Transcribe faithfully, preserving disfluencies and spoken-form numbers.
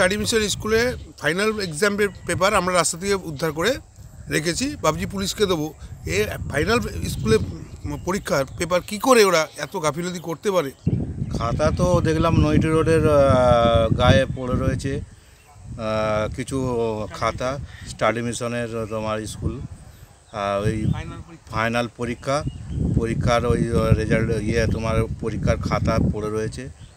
Study mission স্কুলে final এক্সামের paper আমরা রাস্তা থেকে উদ্ধার করে রেখেছি, ভাবছি পুলিশকে দেবো। এ ফাইনাল স্কুলে পরীক্ষার পেপার কি করে ওরা এত গাফিলতি করতে পারে? খাতা তো দেখলাম নৈটি রোডের গায়ে পড়ে রয়েছে কিছু খাতা, স্টাডি মিশনের তোমার স্কুল ওই ফাইনাল পরীক্ষা পরীক্ষার ওই রেজাল্ট ইয়ে তোমার পরীক্ষার খাতা পড়ে রয়েছে।